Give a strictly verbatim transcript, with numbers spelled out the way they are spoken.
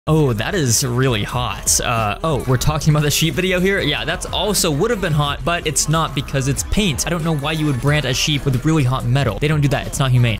Oh, that is really hot. Uh, oh, we're talking about the sheep video here? Yeah, that's also would have been hot, but it's not because it's paint. I don't know why you would brand a sheep with really hot metal. They don't do that. It's not humane.